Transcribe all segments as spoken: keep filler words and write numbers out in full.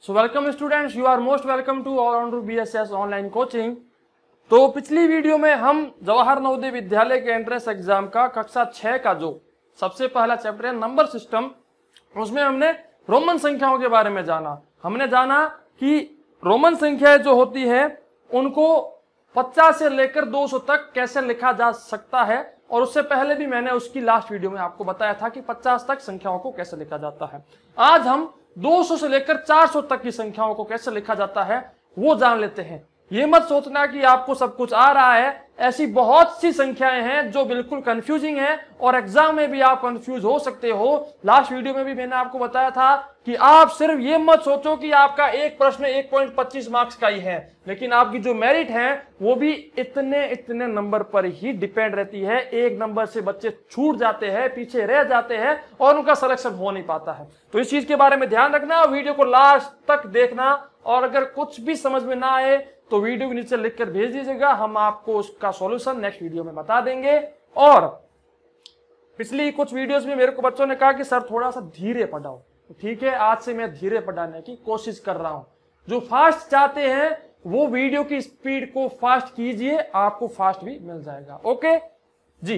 So welcome students, you are most welcome to all rounder BSS online coaching. तो पिछली video में हम जवाहर नवोदय विद्यालय के एंट्रेंस एग्जाम का कक्षा छह का जो सबसे पहला चैप्टर है नंबर सिस्टम, उसमें हमने रोमन संख्याओं के बारे में जाना। हमने जाना कि रोमन संख्याएं जो होती है उनको पचास से लेकर दो सौ तक कैसे लिखा जा सकता है, और उससे पहले भी मैंने उसकी लास्ट वीडियो में आपको बताया था कि पचास तक संख्याओं को कैसे लिखा जाता है। आज हम दो सौ से लेकर चार सौ तक की संख्याओं को कैसे लिखा जाता है वो जान लेते हैं। ये मत सोचना कि आपको सब कुछ आ रहा है, ऐसी बहुत सी संख्याएं हैं जो बिल्कुल कंफ्यूजिंग है और एग्जाम में भी आप कंफ्यूज हो सकते हो। लास्ट वीडियो में भी मैंने आपको बताया था कि आप सिर्फ ये मत सोचो कि आपका एक प्रश्न एक पॉइंट पच्चीस मार्क्स का ही है, लेकिन आपकी जो मेरिट है वो भी इतने इतने नंबर पर ही डिपेंड रहती है। एक नंबर से बच्चे छूट जाते हैं, पीछे रह जाते हैं और उनका सिलेक्शन हो नहीं पाता है। तो इस चीज के बारे में ध्यान रखना, वीडियो को लास्ट तक देखना, और अगर कुछ भी समझ में ना आए तो वीडियो के नीचे लिखकर भेज दीजिएगा, हम आपको उसका सॉल्यूशन नेक्स्ट वीडियो में बता देंगे। और पिछली कुछ वीडियोस में मेरे को बच्चों ने कहा कि सर थोड़ा सा धीरे पढ़ाओ, ठीक है, आज से मैं धीरे पढ़ाने की कोशिश कर रहा हूं। जो फास्ट चाहते हैं वो वीडियो की स्पीड को फास्ट कीजिए, आपको फास्ट भी मिल जाएगा। ओके जी,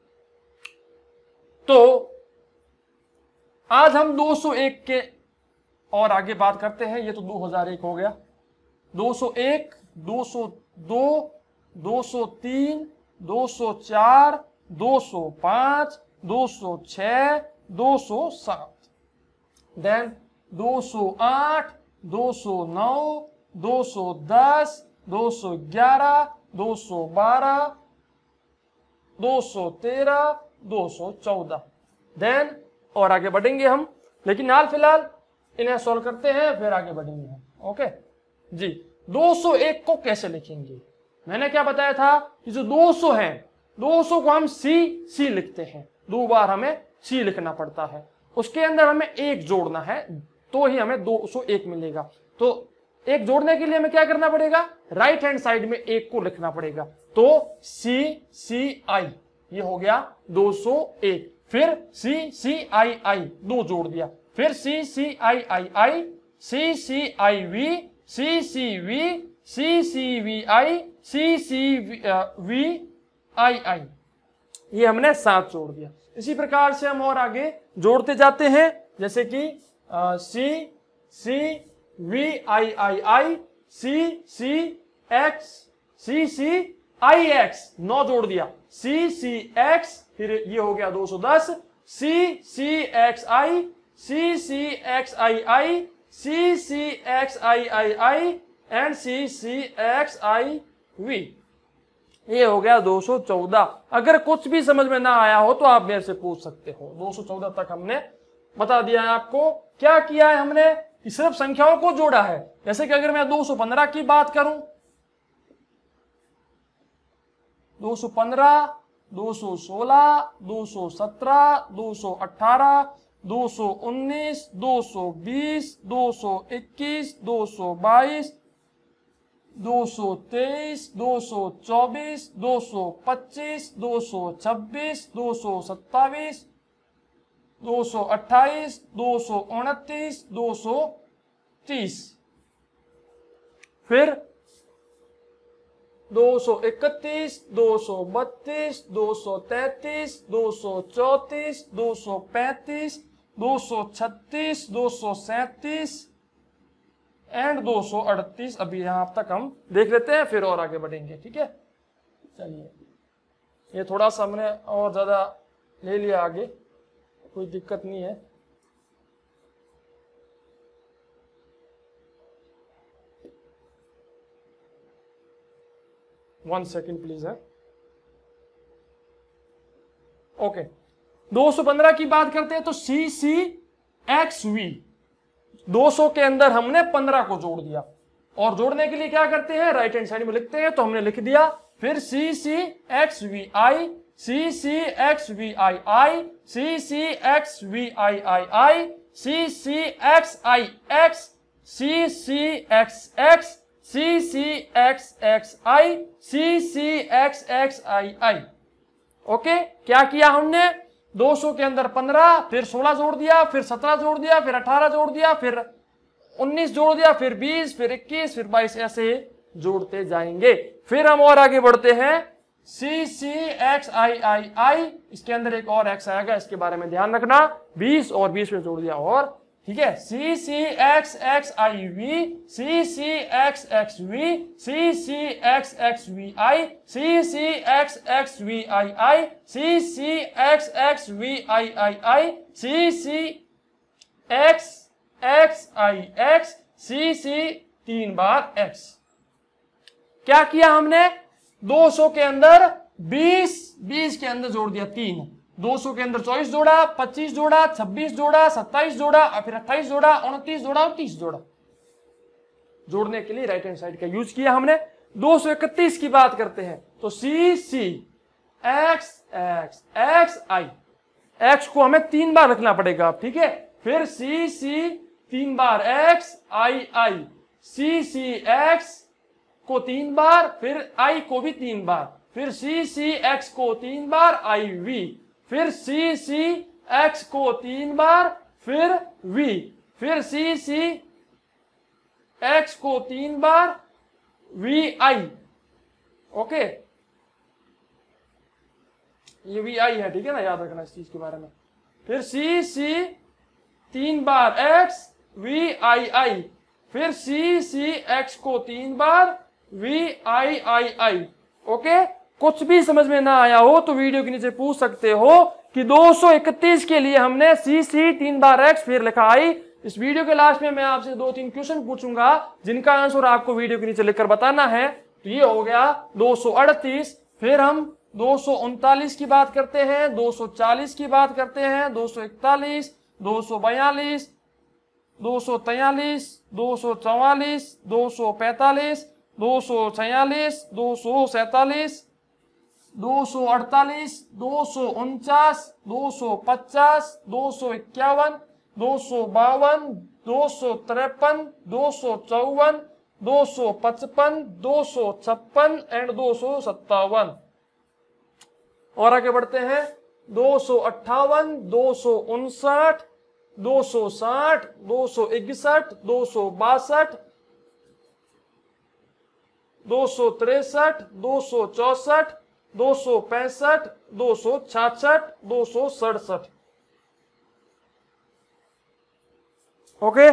तो आज हम दो सौ एक के और आगे बात करते हैं। ये तो दो हज़ार एक हो गया, दो सौ एक, दो सौ दो, दो सौ तीन, दो सौ चार, दो सौ पाँच, दो सौ छह, दो सौ सात, देन दो सौ आठ, दो सौ नौ, दो सौ दस, दो सौ ग्यारह, दो सौ बारह, दो सौ तेरह, दो सौ चौदह, देन और आगे बढ़ेंगे हम, लेकिन हाल फिलहाल इन्हें सॉल्व करते हैं फिर आगे बढ़ेंगे हम। ओके जी, दो सौ एक को कैसे लिखेंगे? मैंने क्या बताया था कि जो दो सौ है, दो सौ को हम सी सी लिखते हैं, दो बार हमें सी लिखना पड़ता है, उसके अंदर हमें एक जोड़ना है तो ही हमें दो सौ एक मिलेगा। तो एक जोड़ने के लिए हमें क्या करना पड़ेगा, राइट हैंड साइड में एक को लिखना पड़ेगा, तो सी सी आई, ये हो गया दो सौ एक। फिर सी सी आई आई, दो जोड़ दिया, फिर C C I I I, C C I V, C C V, C C V I, C C V I I, ये हमने सात जोड़ दिया। इसी प्रकार से हम और आगे जोड़ते जाते हैं, जैसे कि C C V I I I, C C X, C C I X, नौ जोड़ दिया, सी सी एक्स, फिर ये हो गया दो सौ दस, C C X I, C C X I I, C C X I I I and C C X I V, ये हो गया दो सौ चौदह। अगर कुछ भी समझ में ना आया हो तो आप मेरे से पूछ सकते हो। दो सौ चौदह तक हमने बता दिया है आपको। क्या किया है हमने, सिर्फ संख्याओं को जोड़ा है। जैसे कि अगर मैं दो सौ पंद्रह की बात करूं, दो सौ पंद्रह, दो सौ सोलह, दो सौ सत्रह, दो सौ अठारह, दो सौ उन्नीस, दो सौ बीस, दो सौ इक्कीस, दो सौ बाईस, दो सौ तेईस, दो सौ चौबीस, दो सौ पच्चीस, दो सौ छब्बीस, दो सौ सत्ताईस, दो सौ अट्ठाईस, दो सौ उनतीस, दो सौ तीस, फिर दो सौ इकतीस, दो सौ बत्तीस, दो सौ तैतीस, दो सौ चौतीस, दो सौ पैंतीस, दो सौ छत्तीस, दो सौ सैंतीस एंड दो सौ अड़तीस। अभी यहां तक हम देख लेते हैं, फिर और आगे बढ़ेंगे, ठीक है। चलिए, ये थोड़ा सा हमने और ज्यादा ले लिया आगे, कोई दिक्कत नहीं है। वन सेकेंड प्लीज है। ओके, दो सौ पंद्रह की बात करते हैं तो सी सी एक्स वी, दो सौ के अंदर हमने पंद्रह को जोड़ दिया, और जोड़ने के लिए क्या करते हैं, राइट हैंड साइड में लिखते हैं, तो हमने लिख दिया। फिर C C X V I, C C X V I I, C C X V I I I, C C X I X, C C X X, C C X X I, C C X X I I. Okay, क्या किया हमने, दो सौ के अंदर पंद्रह, फिर सोलह जोड़ दिया, फिर सत्रह जोड़ दिया, फिर अठारह जोड़ दिया, फिर उन्नीस जोड़ दिया, फिर बीस, फिर इक्कीस, फिर बाईस, ऐसे जोड़ते जाएंगे। फिर हम और आगे बढ़ते हैं, सी सी एक्स आई आई आई, इसके अंदर एक और एक्स आएगा, इसके बारे में ध्यान रखना। बीस और बीस में जोड़ दिया और, ठीक है। C C X X I V, C C X X V, C C X X V I, C C X X V I I, C C X X V I I I, C C X X I X, C C तीन बार x. क्या किया हमने, दो सौ के अंदर बीस, बीस के अंदर जोड़ दिया तीन, दो सौ के अंदर चौबीस जोड़ा, पच्चीस जोड़ा, छब्बीस जोड़ा, सत्ताईस जोड़ा, और फिर अट्ठाईस जोड़ा, उनतीस जोड़ा और तीस जोड़ा। जोड़ने के लिए राइट हैंड साइड का यूज किया हमने। दो सौ इकतीस की बात करते हैं, तो C C X X X I, X को हमें तीन बार रखना पड़ेगा, ठीक है। फिर सी सी तीन बार x I I, C C X को तीन बार, फिर आई को भी तीन बार, फिर सी सी एक्स को तीन बार आई वी, फिर सी सी एक्स को तीन बार, फिर वी, फिर सी सी एक्स को तीन बार, वी आई। ओके, ये वी आई है, ठीक है ना, याद रखना इस चीज के बारे में। फिर सी सी तीन बार एक्स, वी आई आई, फिर सी सी एक्स को तीन बार, V I I I. Okay, कुछ भी समझ में ना आया हो तो वीडियो के नीचे पूछ सकते हो कि दो सौ इकतीस के लिए हमने सी सी तीन बार एक्स फिर लिखा आई। इस वीडियो के लास्ट में मैं आपसे दो तीन क्वेश्चन पूछूंगा जिनका आंसर आपको वीडियो के नीचे लिखकर बताना है। तो ये हो गया दो सौ अड़तीस। फिर हम दो सौ उनतालीस की बात करते हैं, दो सौ चालीस की बात करते हैं, दो सौ इकतालीस, दो सौ बयालीस, दो सौ तैयलीस, दो सौ चौवालीस, दो सौ पैंतालीस, दो सौ छियालीस, दो सौ सैतालीस, दो सौ अड़तालीस, दो सौ उनचास, दो सौ पचास, दो सौ इक्यावन, दो सौ बावन, दो सौ तिरपन, दो सौ चौवन, दो सौ पचपन, दो सौ छप्पन एंड दो सौ सत्तावन। और आगे बढ़ते हैं, दो सौ अट्ठावन, दो सौ उनसठ, दो सौ साठ, दो सौ इकसठ, दो सौ बासठ, दो सौ तिरसठ, दो सौ चौसठ, दो सौ पैंसठ, दो सौ छियासठ, दो सौ सड़सठ। Okay,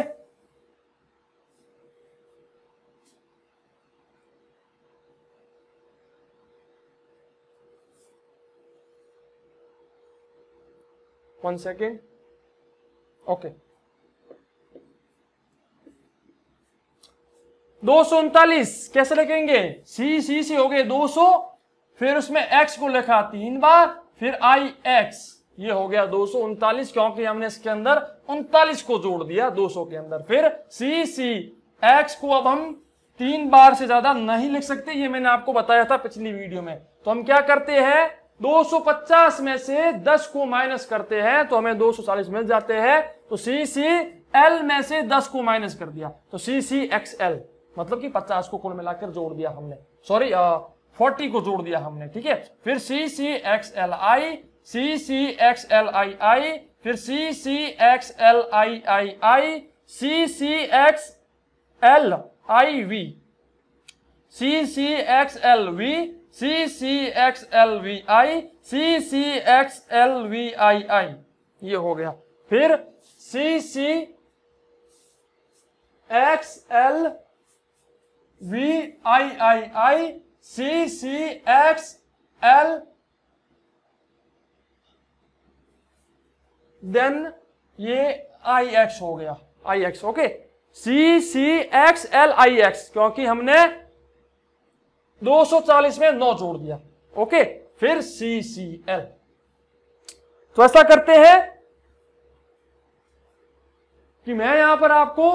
one second. ओके, दो सौ उनतालीस कैसे लिखेंगे, सी सी से हो गए दो सौ, फिर उसमें x को लिखा तीन बार, फिर आई एक्स, ये हो गया दो सौ उनतालीस क्योंकि हमने इसके अंदर उनतालीस को जोड़ दिया दो सौ के अंदर। फिर सी सी x को अब हम तीन बार से ज्यादा नहीं लिख सकते, ये मैंने आपको बताया था पिछली वीडियो में। तो हम क्या करते हैं, दो सौ पचास में से दस को माइनस करते हैं तो हमें दो सौ चालीस मिल जाते हैं। तो सी सी एल में से दस को माइनस कर दिया तो सी सी एक्स एल, मतलब कि पचास को कुल मिलाकर जोड़ दिया हमने, सॉरी फोर्टी को जोड़ दिया हमने, ठीक है। फिर C C X L I, C C X L I I, फिर C C X L I I I, C C X L I V, C C X L V, C C X L V I, C C X L V I I, ये हो गया। फिर C C X L V I I I, C C X L, then ये I X हो गया, आई x. Okay, C C X L I X क्योंकि हमने दो सौ चालीस में नौ जोड़ दिया। ओके, फिर सी सी एल। तो ऐसा करते हैं कि मैं यहां पर आपको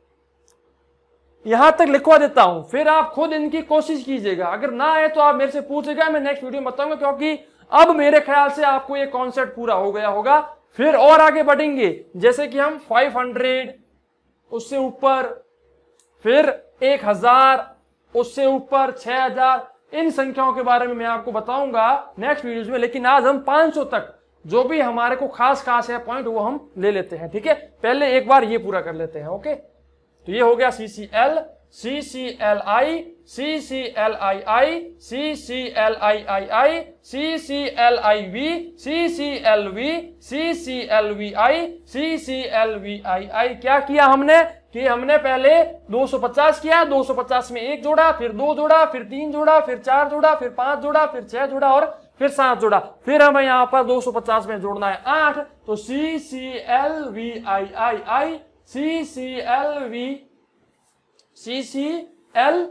यहां तक लिखवा देता हूं, फिर आप खुद इनकी कोशिश कीजिएगा। अगर ना आए तो आप मेरे से पूछेगा, मैं नेक्स्ट वीडियो में बताऊंगा, क्योंकि अब मेरे ख्याल से आपको ये कॉन्सेप्ट पूरा हो गया होगा। फिर और आगे बढ़ेंगे, जैसे कि हम पाँच सौ, उससे ऊपर, फिर एक हज़ार, उससे ऊपर छह हज़ार, इन संख्याओं के बारे में मैं आपको बताऊंगा नेक्स्ट वीडियोज में। लेकिन आज हम पाँच सौ तक जो भी हमारे को खास खास है पॉइंट वो हम ले लेते हैं, ठीक है। पहले एक बार ये पूरा कर लेते हैं। ओके, तो ये हो गया C C L, C C L I, C C L I I, C C L I I I, C C L I V, C C L V, C C L V I, C C L V I I. क्या किया हमने कि हमने पहले दो सौ पचास किया, दो सौ पचास में एक जोड़ा, फिर दो जोड़ा, फिर तीन जोड़ा, फिर चार जोड़ा, फिर पांच जोड़ा, फिर छह जोड़ा और फिर सात जोड़ा। फिर हमें यहां पर दो सौ पचास में जोड़ना है आठ, तो C C L V I I I, C C L V, C C L,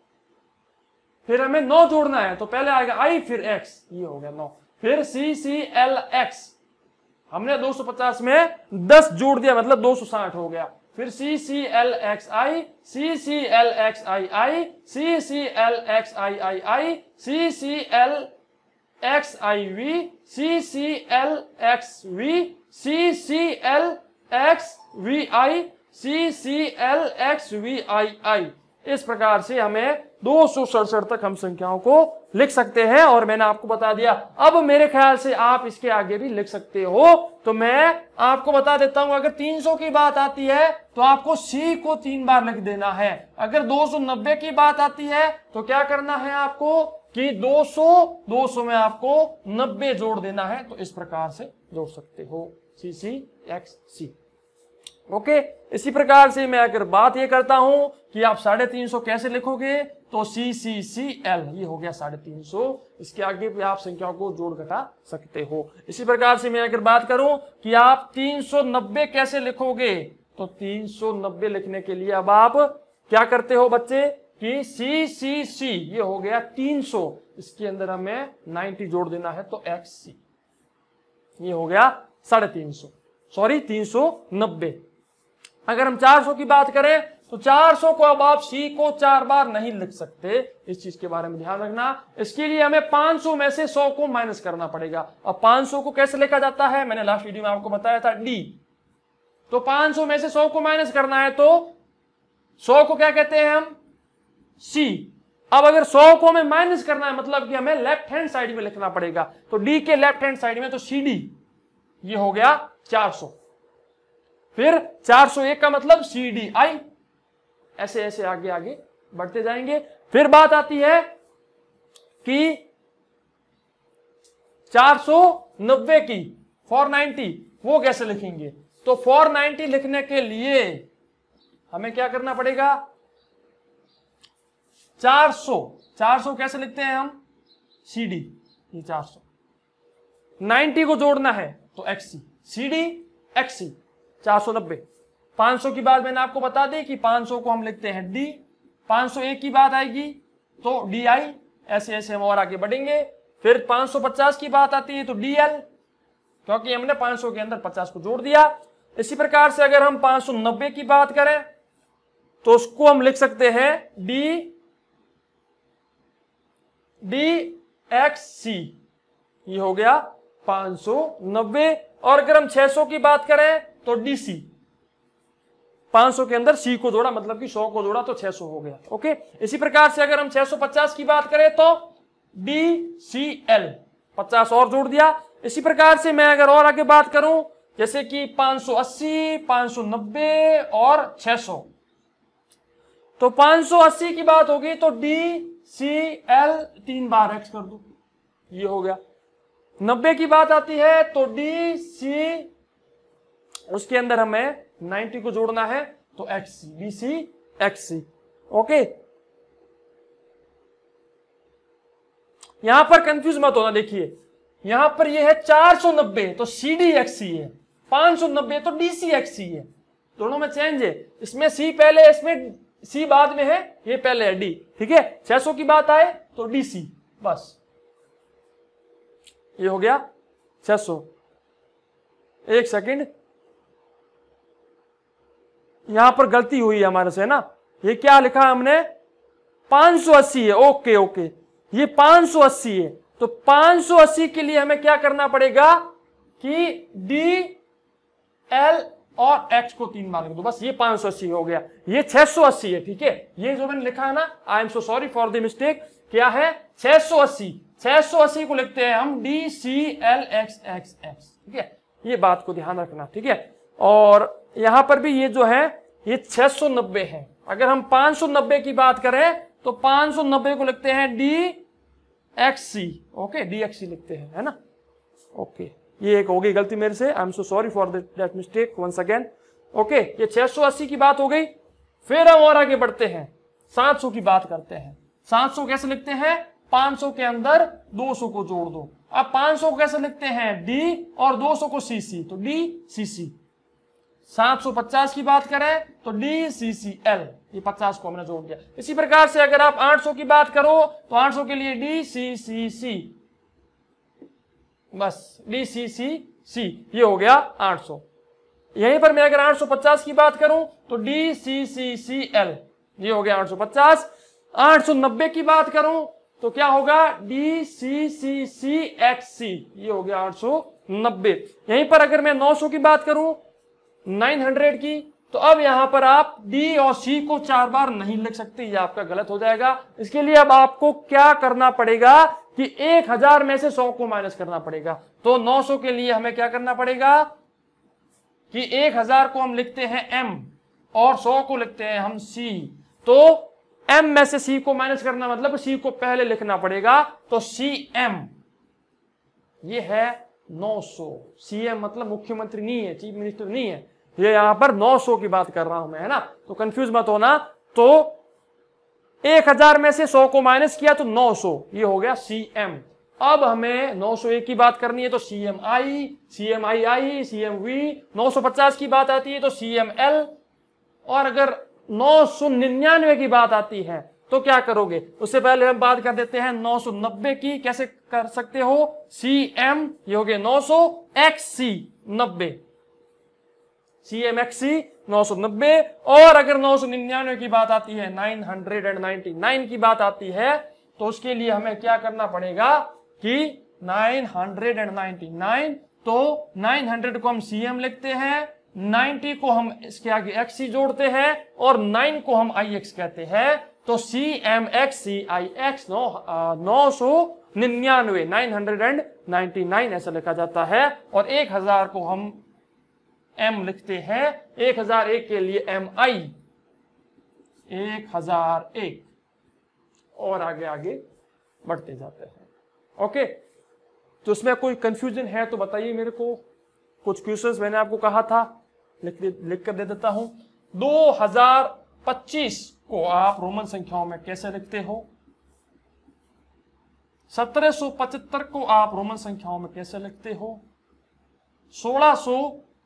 फिर हमें नौ जोड़ना है, तो पहले आएगा आई फिर एक्स, ये हो गया नौ, फिर सी सी एल एक्स, हमने दो सौ पचास में दस जोड़ दिया मतलब दो सौ साठ हो गया, फिर C C L X I, C C L X I I, C C L X I I I, C C L X I V, C C L X V, C C L X V I, C C L X V I I. इस प्रकार से हमें दो सौ सड़सठ तक हम संख्याओं को लिख सकते हैं और मैंने आपको बता दिया। अब मेरे ख्याल से आप इसके आगे भी लिख सकते हो, तो मैं आपको बता देता हूं, अगर तीन सौ की बात आती है तो आपको सी को तीन बार लिख देना है। अगर दो सौ नब्बे की बात आती है तो क्या करना है आपको कि दो सौ दो सौ में आपको नब्बे जोड़ देना है। तो इस प्रकार से जोड़ सकते हो सी सी एक्स सी। ओके, इसी प्रकार से मैं अगर बात ये करता हूं कि आप साढ़े तीन सौ कैसे लिखोगे, तो सी सी सी एल, ये हो गया साढ़े तीन सौ, इसके आगे भी आप संख्याओं को जोड़ घटा सकते हो। इसी प्रकार से मैं अगर बात करूं कि आप तीन सौ नब्बे कैसे लिखोगे, तो तीन सौ नब्बे लिखने के लिए अब आप क्या करते हो बच्चे कि सी सी सी, ये हो गया तीन सौ, इसके अंदर हमें नब्बे जोड़ देना है, तो एक्स सी, ये हो गया साढ़े तीन सौ, सॉरी तीन सौ नब्बे। अगर हम चार सौ की बात करें तो चार सौ को अब आप सी को चार बार नहीं लिख सकते, इस चीज के बारे में ध्यान रखना। इसके लिए हमें पांच सौ में से सौ को माइनस करना पड़ेगा। अब पांच सौ को कैसे लिखा जाता है, मैंने लास्ट वीडियो में आपको बताया था, डी। तो पांच सौ में से सौ को माइनस करना है, तो सौ को क्या कहते हैं हम, सी। अब अगर सौ को हमें माइनस करना है मतलब कि हमें लेफ्ट हैंड साइड में लिखना पड़ेगा, तो डी के लेफ्ट हैंड साइड में, तो सी डी, ये हो गया चार सौ। फिर चार सौ एक का मतलब सी डी आई, ऐसे ऐसे आगे आगे बढ़ते जाएंगे। फिर बात आती है कि चार सौ नब्बे की, चार सौ नब्बे, वो कैसे लिखेंगे, तो चार सौ नब्बे लिखने के लिए हमें क्या करना पड़ेगा, चार सौ, चार सौ कैसे लिखते हैं हम, सी डी, ये चार सौ, नब्बे को जोड़ना है तो X C, C D X C, चार सौ नब्बे। पांच सौ की बात मैंने आपको बता दी कि पांच सौ को हम लिखते हैं डी, पांच सौ एक की बात आएगी तो डी आई, ऐसे ऐसे हम और आगे बढ़ेंगे। फिर पांच सौ पचास की बात आती है तो डी एल, क्योंकि हमने पांच सौ के अंदर पचास को जोड़ दिया। इसी प्रकार से अगर हम पांच सौ नब्बे की बात करें तो उसको हम लिख सकते हैं डी, डी एक्स सी, ये हो गया पांच सौ नब्बे। और अगर हम छह सौ की बात करें तो डी सी, पांच सौ के अंदर सी को जोड़ा मतलब कि सौ को जोड़ा तो छह सौ हो गया। ओके, इसी प्रकार से अगर हम छह सौ पचास की बात करें तो डी सी एल, पचास और जोड़ दिया। इसी प्रकार से मैं अगर और आगे बात करूं जैसे कि पांच सौ अस्सी, पांच सौ नब्बे और छह सौ, तो पांच सौ अस्सी की बात होगी तो डी सी एल तीन बार एक्स कर दो, ये हो गया। नब्बे की बात आती है तो डी सी, उसके अंदर हमें नब्बे को जोड़ना है तो X C, B C X C. Okay, यहां पर कंफ्यूज मत होना, देखिए यहां पर ये है चार सौ नब्बे तो सी डी एक्स सी है, पांच सौ नब्बे तो डी सी एक्स सी है, दोनों में चेंज है। इसमें सी पहले है, इसमें सी बाद में है, ये पहले है डी, ठीक है। छह सौ की बात आए तो डी सी, बस ये हो गया छह सौ। एक सेकंड, यहां पर गलती हुई है हमारे से ना, ये क्या लिखा है हमने, पांच सौ अस्सी है। ओके ओके, ये पांच सौ अस्सी है, तो पांच सौ अस्सी के लिए हमें क्या करना पड़ेगा कि डी एल और एक्स को तीन बार लिख दो, बस ये पांच सौ अस्सी हो गया। ये छह सौ अस्सी है, ठीक है, ये जो मैंने लिखा है ना, I am so sorry for the mistake, क्या है छह सौ अस्सी, छह सौ अस्सी को लिखते हैं हम D C L X X X, ठीक है, ये बात को ध्यान रखना, ठीक है। और यहां पर भी ये जो है ये छह सौ नब्बे है। अगर हम पांच सौ नब्बे की बात करें तो पांच सौ नब्बे को लिखते हैं D X C. Okay, D X C लिखते हैं, है ना। ओके, ये एक हो गई गलती मेरे से, I am so sorry for that mistake once again. Okay, ये छह सौ अस्सी की बात हो गई। फिर हम और आगे बढ़ते हैं, सात सौ की बात करते हैं। सात सौ कैसे लिखते हैं? पांच सौ के अंदर दो सौ को जोड़ दो। अब पांच सौ को कैसे लिखते हैं? डी और दो सौ को सी सी, तो डी सी सी। सात सौ पचास की बात करें तो डी सी सी एल, ये पचास को हमने जोड़ दिया। इसी प्रकार से अगर आप आठ सौ की बात करो तो आठ सौ के लिए डी सी सी सी, बस डी सी सी सी, ये हो गया आठ सौ। यहीं पर मैं अगर आठ सौ पचास की बात करूं तो डी सी सी सी एल, ये हो गया आठ सौ पचास। आठ सौ नब्बे की बात करूं तो क्या होगा? डी सी सी सी एक्स सी, ये हो गया आठ सौ नब्बे। यहीं पर अगर मैं नौ सौ की बात करूं, नौ सौ की, तो अब यहां पर आप डी और सी को चार बार नहीं लिख सकते, ये आपका गलत हो जाएगा। इसके लिए अब आपको क्या करना पड़ेगा कि एक हजार में से सौ को माइनस करना पड़ेगा। तो नौ सौ के लिए हमें क्या करना पड़ेगा कि एक हजार को हम लिखते हैं एम और सौ को लिखते हैं हम सी। तो एम में से सी को माइनस करना मतलब सी को पहले लिखना पड़ेगा, तो सी एम, ये है नौ सौ। सी एम मतलब मुख्यमंत्री नहीं है, चीफ मिनिस्टर नहीं है, ये यहां पर नौ सौ की बात कर रहा हूं मैं, है ना। तो कंफ्यूज मत होना। तो एक हजार में से सौ को माइनस किया तो नौ सौ, ये हो गया सी एम। अब हमें नौ सौ एक की बात करनी है तो C M I, C M I I, C M V. नौ सौ पचास की बात आती है तो सी एम एल। और अगर नौ सौ निन्यानवे की बात आती है तो क्या करोगे? उससे पहले हम बात कर देते हैं नौ सौ नब्बे की। कैसे कर सकते हो? सी एम, ये हो गया नौ सौ, एक्स सी नब्बे, सी एम एक्स सी नौ सौ नब्बे। और अगर नौ सौ निन्यानवे की बात आती है, nine hundred and ninety nine की बात आती है, तो उसके लिए हमें क्या करना पड़ेगा कि nine hundred and ninety nine, तो नाइन हंड्रेड को हम सी एम लिखते हैं, नाइनटी को हम इसके आगे एक्स सी जोड़ते हैं और नाइन को हम आई एक्स कहते हैं। तो C M X C I X नौ सौ निन्यानवे, nine hundred and ninety nine ऐसा लिखा जाता है। और एक हजार को हम एम लिखते हैं, एक हजार एक के लिए एम आई, एक हजार एक, और आगे आगे बढ़ते जाते हैं। ओके, तो इसमें कोई कंफ्यूजन है तो बताइए मेरे को। कुछ क्वेश्चंस मैंने आपको कहा था, लिख लिख कर दे देता हूं। दो हजार पच्चीस को आप रोमन संख्याओं में कैसे लिखते हो? सत्रह सौ पचहत्तर को आप रोमन संख्याओं में कैसे लिखते हो? सोलह सौ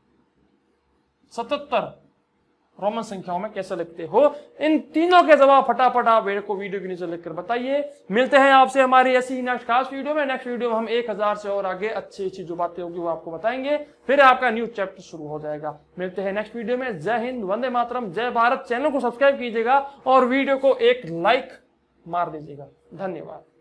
सतहत्तर रोमन संख्याओं में कैसे लिखते हो? इन तीनों के जवाब फटाफट आप मेरे को वीडियो के नीचे लिखकर बताइए। मिलते हैं आपसे हमारी ऐसी नेक्स्ट खास वीडियो में। नेक्स्ट वीडियो में हम एक हजार से और आगे अच्छी अच्छी जो बातें होगी वो आपको बताएंगे, फिर आपका न्यू चैप्टर शुरू हो जाएगा। मिलते हैं नेक्स्ट वीडियो में। जय हिंद, वंदे मातरम, जय भारत। चैनल को सब्सक्राइब कीजिएगा और वीडियो को एक लाइक मार दीजिएगा। धन्यवाद।